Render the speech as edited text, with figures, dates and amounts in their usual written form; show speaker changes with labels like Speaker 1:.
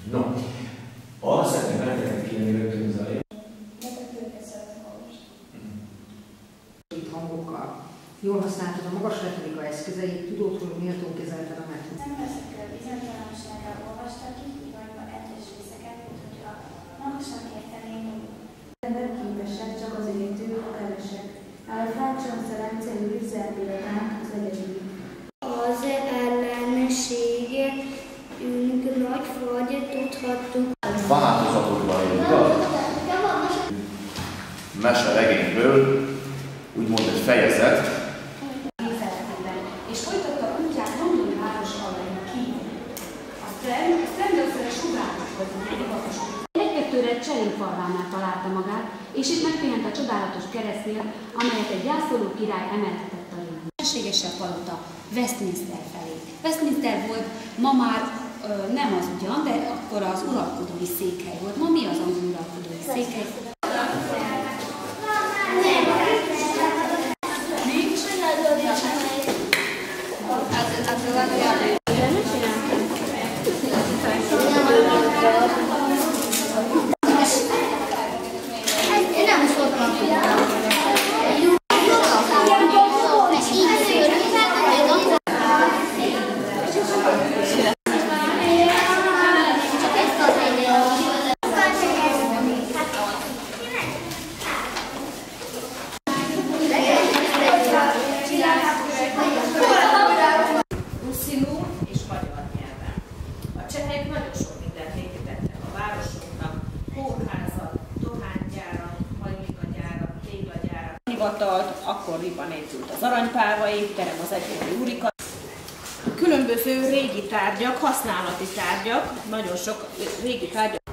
Speaker 1: No, arra szeretném benneteket kérni rögtön az elején.
Speaker 2: Hangokkal. Jól használtad a magas retorika eszközeit, tudod, hogy méltón kezelted a metódust.
Speaker 3: Nem veszek bizonytalansággal olvastak ki, ivanyba etős részeket, mint hogyha magasan értenénk.
Speaker 4: Nem képesek, csak azért ők kevesek. Álfácson szerencélő üzenpillanánk az egyedül.
Speaker 3: Az ellenségünk nagy fagyat tudhattuk.
Speaker 5: Változatokban igaz? Meseregényből úgymond egy fejezet.
Speaker 6: És folytatta útját Londoni város alai ki. A Strandösszere sugárnak volt az egyik akas. Egy-kettőre Cselédfalvánál találta magát, és itt megpihent a csodálatos keresztnél, amelyet egy gyászoló király emeltetett a régen.
Speaker 7: Mesterségesebb palota Westminster felé. Westminster volt, ma már nem az ugyan, de akkor az uralkodói székhely volt. Ma mi az uralkodói székhely?
Speaker 8: Ruszinul és magyar nyelven. A csehek nagyon sok mindent építettek a városoknak, kórházat, dohánygyárat, hajlikagyárat, téglagyárat. Hivatalt, akkoriban épült az aranypálva étterem, az egykori úrika. Különböző régi tárgyak, használati tárgyak, nagyon sok régi tárgyak.